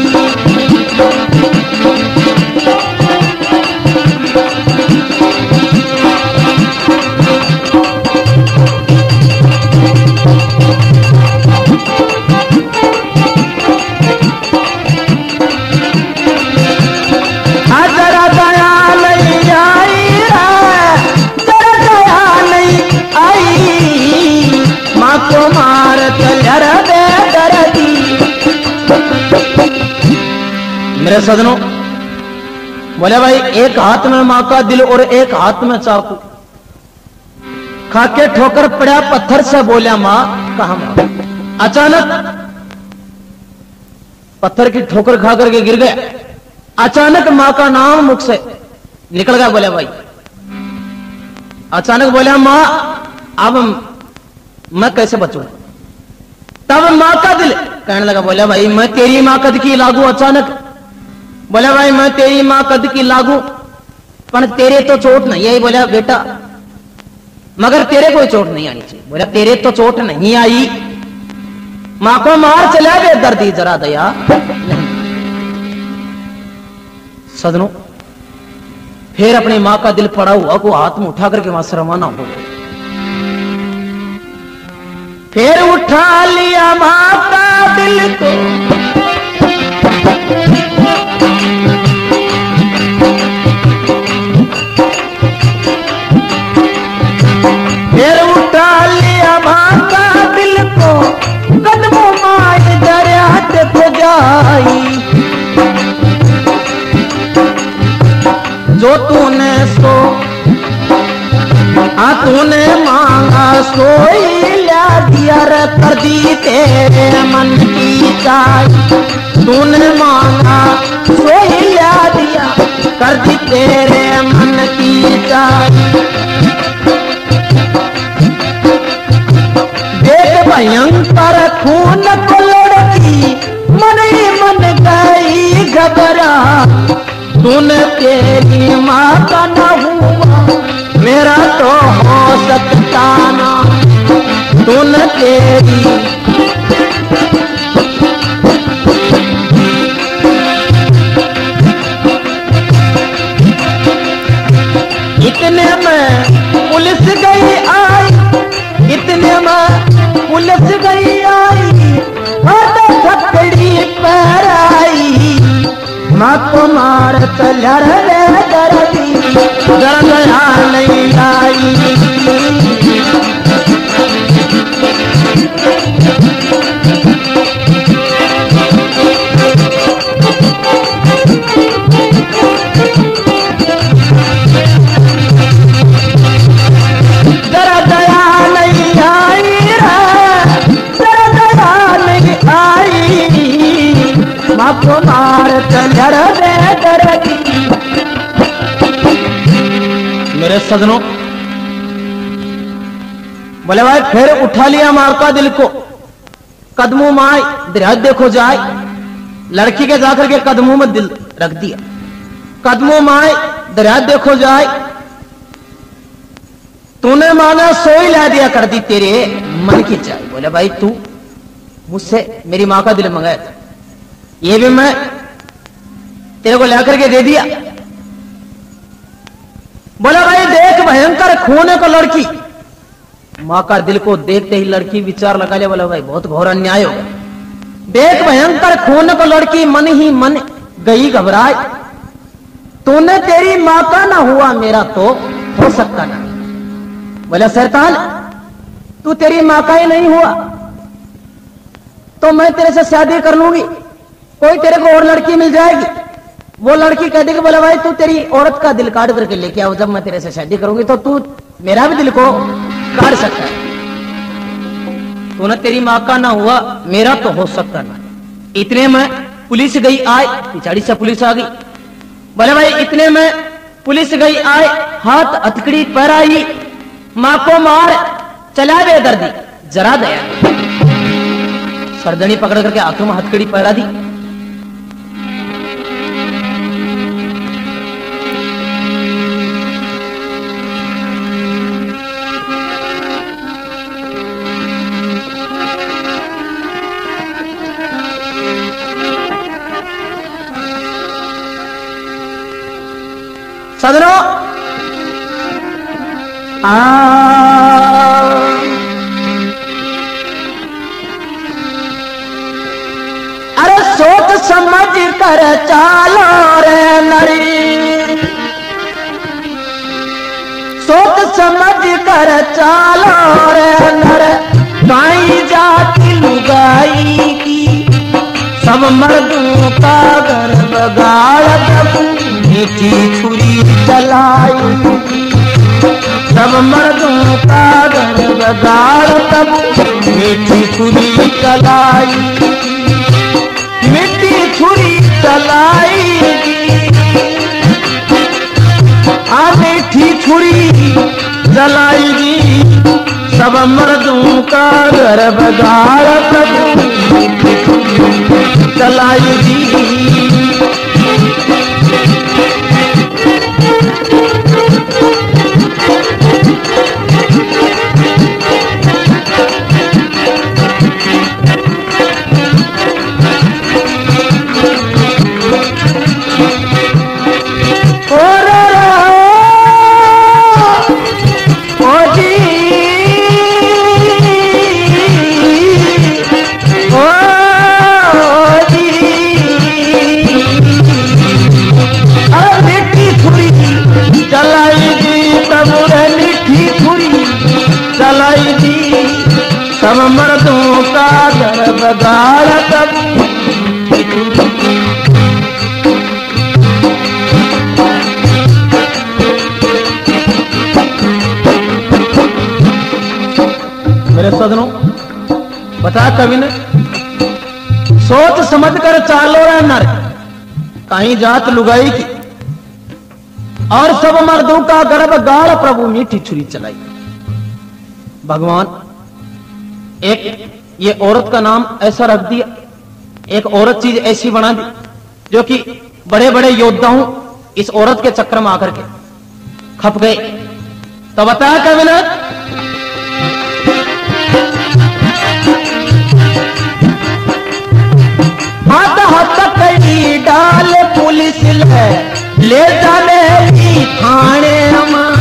जरा दया नहीं आई रे, जरा दया नहीं आई। मां को मार चलर दे दर्दी। मेरे सजनों, बोले भाई एक हाथ में मां का दिल और एक हाथ में चाकू, खाके ठोकर पड़ा पत्थर से, बोला मां कहां भागी। अचानक पत्थर की ठोकर खा करके गिर गया। अचानक मां का नाम मुख से निकल गया। बोले भाई अचानक बोला मां अब मैं कैसे बचूं? तब मां का दिल कहने लगा, बोला भाई मैं तेरी मां कद की लागू। अचानक बोला भाई मैं तेरी मां कद की लागू, पर तेरे तो चोट नहीं आई। बोला बेटा मगर तेरे कोई चोट नहीं आनी चाहिए। बोला तेरे तो चोट नहीं आई। मां को मार चला गए दर्दी, जरा दया नहीं। सदनों फिर अपनी मां का दिल पड़ा हुआ को हाथ में उठा करके वहां से रवाना हो गए। फिर उठा लिया मां का दिल को, फिर उठा लिया मां का दिल को, कदमों माए दरिया देखो जाई। जो तूने सो आ तूने मांगा सोई ला दिया रे, कर दी तेरे मन की चाह। तूने मांगा सोई ला दिया, कर दी तेरे मन की चाह। देख भयंकर खून को लड़की तेरी माँ का न हुआ मेरा तो हो सकता ना, तूने तेरी इतने में पुलिस गई आई, इतने में पुलिस गई आई, तो थकड़ी पर आई, माँ को मार चलर रे दर्दी दर्द नहीं आई। आपको मार चलर दे दर्दी। मेरे सजनों, बोले भाई फिर उठा लिया मारका दिल को, कदमों में आए दरिया देखो जाए, लड़की के जाकर के कदमों में दिल रख दिया, कदमों में आए दरिया देखो जाए, तूने माना सोई ला दिया कर दी तेरे मन की चाय। बोले भाई तू मुझसे मेरी माँ का दिल मंगाया था, ये भी मैं तेरे को लेकर के दे दिया। बोला भाई देख भयंकर खून को लड़की, मां का दिल को देखते ही लड़की विचार लगा लिया, बोला भाई बहुत घोर अन्याय हो गया। देख भयंकर खून को लड़की मन ही मन गई घबराए, तूने तेरी मां का ना हुआ मेरा तो हो सकता ना। बोला शैतान तू तेरी मां का ही नहीं हुआ तो मैं तेरे से शादी कर लूंगी, कोई तेरे को और लड़की मिल जाएगी। वो लड़की कह देगी बोला भाई तू तेरी औरत का दिल काट करके लेके आओ, जब मैं तेरे से शादी करूंगी तो तू मेरा भी दिल को काट सकता है। तूने तेरी माँ का ना हुआ मेरा तो हो सकता ना। इतने में पुलिस गई आए, पिछाड़ी से पुलिस आ गई। बोले भाई इतने में पुलिस गई आए, हाथ हथकड़ी पर आई, माँ को मार चला दे दर्दी जरा दया। सरदनी पकड़ करके हाथों में हथकड़ी पहरा दी। सदनों आ अरे सोच समझ कर चालो रे नरी, सोच समझ कर चालो रे नर, गाई जाती लुगाई की सब मर्दों का गर्भ गाड़, मीठी छुरी चलाई सब मर्दों का गर्भ गाड़, तब मीठी छुरी चलाई, मीठी छुरी चलाएगी आ मीठी छुरी चलाएगी सब मर्दों का गर्भ गाड़, तब मीठी छुरी चलाएगी। सब मर्दों का गर्भ गाड़, तब मेरे सदनों बता कवि ने, सोच समझ कर चालो रे नर, कहीं जात लुगाई की और सब मर्दों का गर्भ गाड़, प्रभु मीठी छुरी चलाई। भगवान एक ये औरत का नाम ऐसा रख दिया, एक औरत चीज ऐसी बना दी जो कि बड़े बड़े योद्धाओं इस औरत के चक्कर में आकर के खप गए। तो बताया कविनत, हाथ हाथ कड़ी डाल पुलिस ले ले जाने की थाने में,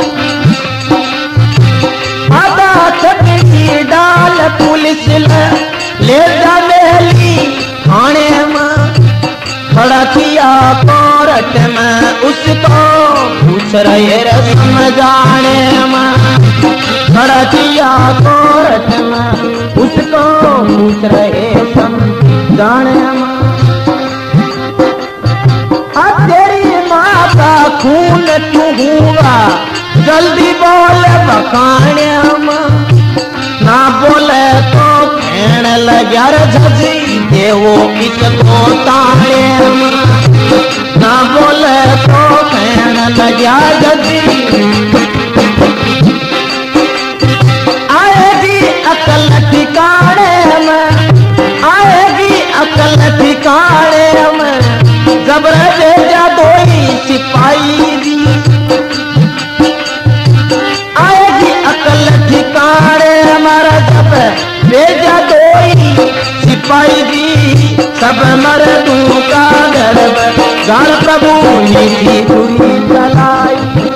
हाथ हाथ कड़ी डाल पुलिस ले ले जाने की थाने में, खड़ा किया कोर्ट में उसको पूछ रहे रे समझाने में, खड़ा किया कोर्ट में उसको पूछ रहे समझाने में। अब तेरी माँ का खून क्यों हुआ जल्दी बोल बखाने में, ना बोले तो कहने लग्या रे झजी देवो किसको ताने में, ना बोले तो कहने लग्या झजी आएगी अकल ठिकाने में, आएगी अकल ठिकाने में, जबर भेजा दोई सिपाही दी, आएगी अकल ठिकाने हमारा जब भेजा दोई सिपाही दी, सब मर्दों का गर्व गाल प्रभु ने की पूरी चलाई।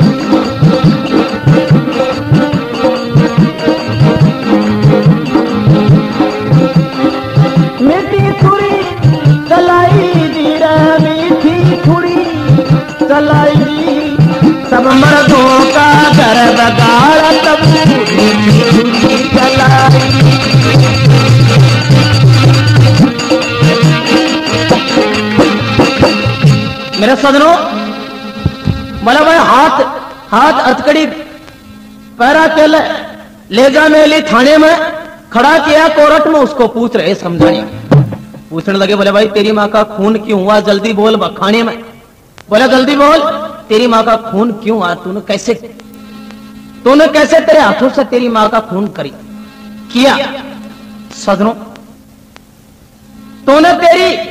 मीठी छुरी चलाई दी रे मीठी छुरी चलाई दी, सब मर्दों का गर्व गाल प्रभु ने की पूरी चलाई। मेरे सजनों, बोला भाई हाथ हाथ अथकड़ी पैरा के ले, ले जा मेली थाने में, खड़ा किया कोर्ट में उसको पूछ रहे समझाने, पूछने लगे बोले भाई तेरी माँ का खून क्यों हुआ जल्दी बोल बखाने में, बोला जल्दी बोल तेरी माँ का खून क्यों हुआ, तूने कैसे तूने कैसे तेरे हाथों से तेरी माँ का खून करी किया। सजनों, तूने तेरी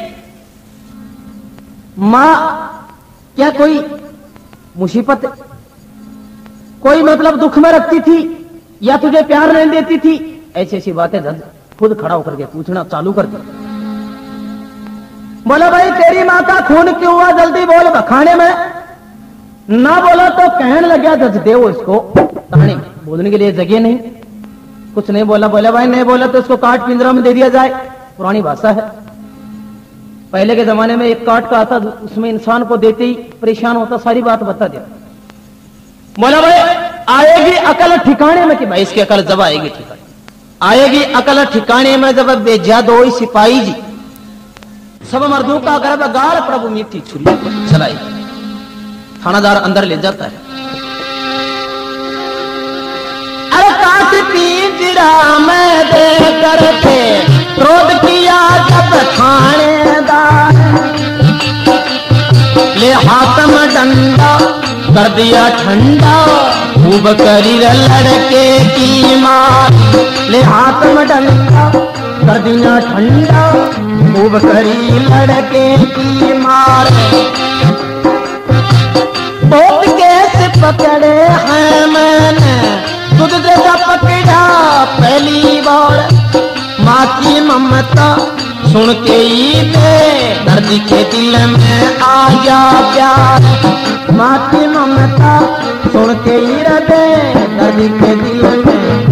माँ क्या कोई मुसीबत कोई मतलब दुख में रखती थी या तुझे प्यार नहीं देती थी, ऐसी ऐसी बातें खुद खड़ा होकर के पूछना चालू कर दिया। बोला भाई तेरी माँ का खून क्यों हुआ जल्दी बोल बखाने में, ना बोला तो कहने लगा जज देव इसको कहानी में, बोलने के लिए जगह नहीं, कुछ नहीं बोला। बोला भाई नहीं बोला तो इसको काट पिंजरा में दे दिया जाए, पुरानी भाषा है। पहले के जमाने में एक काट का आता, उसमें इंसान को देते ही परेशान होता, सारी बात बता दिया। बोला भाई आएगी अकल ठिकाने में कि भाई इसकी अकल जब आएगी ठिकाने, आएगी अकल ठिकाने में जब बेजा दो सिपाही जी, सब मर्दों का गर्भ गाल प्रभु मीठी छुरी चलाई। थानादार अंदर ले जाता है, अरे काट पिंजरा में दे करके क्रोध किया जब थानेदार, ले हाथ में डंडा कर दिया ठंडा खूब करी लड़के की मार, ले हाथ में डंडा कर दिया ठंडा खूब करी लड़के की मार। बहुत केस पकड़े हैं मैंने खुद जैसा पकड़ा पहली बार, माँ की ममता सुन के ही दे दर्द के दिल में आ जा प्यार, माँ की ममता सुन के ही दे दर्द के दिल में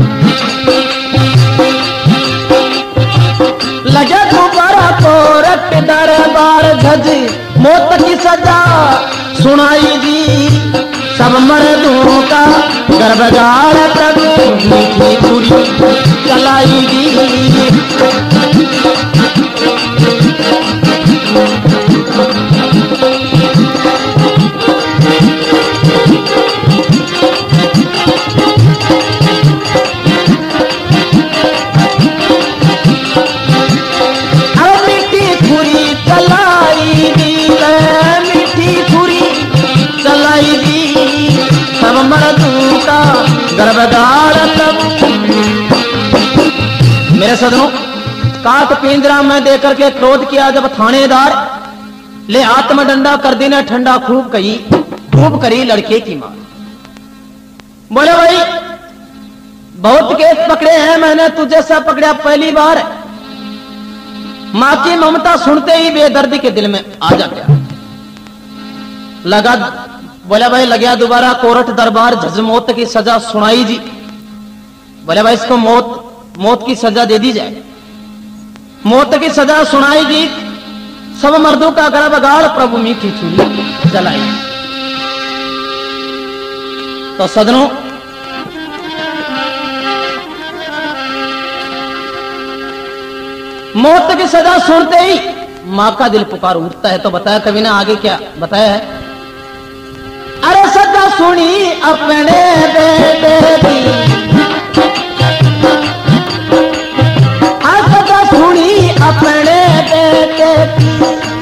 लगे दोबारा को रट दरबार झज मौत की सजा सुनाई दी, सब मर्दों का गर्भगार तक मीठी छुरी चलाई दी। मेरे सदनों, काट पिंजरा में देकर के क्रोध किया जब थानेदार, ले हाथ में डंडा कर देना ठंडा, खूब कही खूब करी लड़के की मां। बोले भाई बहुत केस पकड़े हैं मैंने, तुझे सा पकड़ा पहली बार। मां की ममता सुनते ही बेदर्दी के दिल में आ जाता लगा। बोले भाई लगे दोबारा कोर्ट दरबार, जज मौत की सजा सुनाई जी। बोले भाई इसको मौत मौत की सजा दे दी जाए। मौत की सजा सुनाई जी। सब मर्दों का गला बगाड़, प्रभु मीठी छुरी जलाई। तो सदनों मौत की सजा सुनते ही मां का दिल पुकार उठता है। तो बताया कवि ने आगे क्या बताया है? अरे सजा सुनी अपने बेटे की, सजा सुनी अपने बेटे की।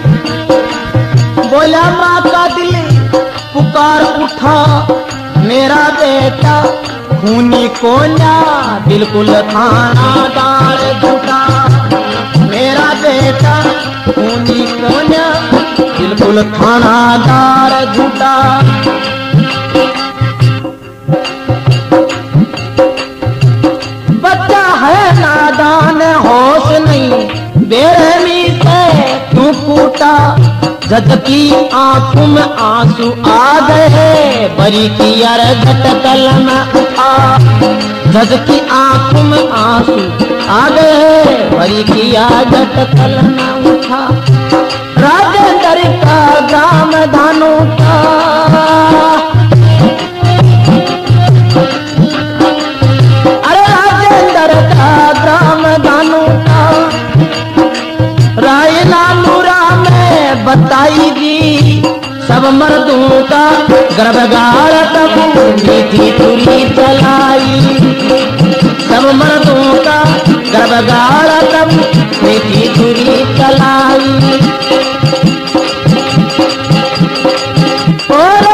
बोला मां का दिल पुकार उठा, मेरा बेटा खूनी कोन्या बिल्कुल थानादार झूठा। मेरा बेटा खूनी कोन्या बिल्कुल थानादार झूठा। बच्चा है नादान होश नहीं, बेरहमी से तू कूटा। जज की आंखों में आंसू आ गए, बरी की अरगट कलम उठा। जज की आंखों में आंसू आ गए, बरी की अरगट कलम उठा। राजेंद्र का ग्राम धानु का, अरे राजेंद्र का ग्राम धानु का। रायना मुरा में बताईगी, सब मर्दों का गर्भगार तब मीठी तुरी चलाई। सब मर्दों का गर्भगार तब मीठी तुरी चलाई। और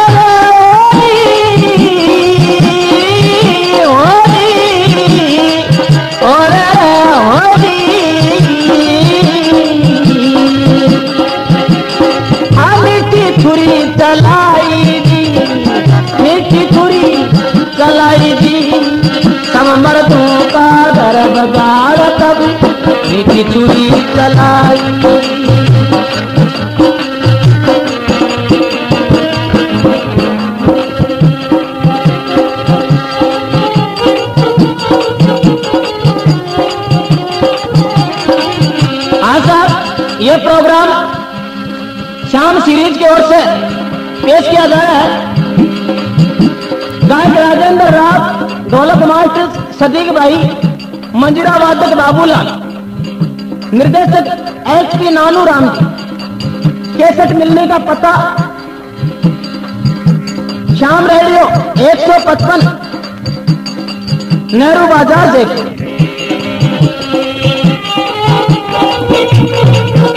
चलाई दी, मीठी छुरी चलाई दी। सब मर्दों का गर्भगार तब मीठी छुरी चलाई। हाँ साहब, ये प्रोग्राम श्याम सीरीज की ओर से पेश किया गया है। गायक राजेंद्र राव, ढोलक मास्टर सदीक भाई, मंजीरा वादक बाबूलाल, निर्देशक S P Nanu Ram ji. Cassette मिलने का पता श्याम रेडियो एक सौ पचपन नेहरू बाजार जयपुर।